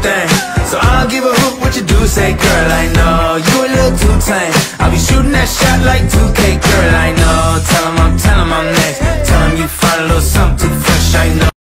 thing. So I don't give a hoot what you do, say girl, I know you a little too tame. I'll be shooting that shot like 2K, girl, I know. Tell him I'm next. Tell him you find a little something too fresh, I know.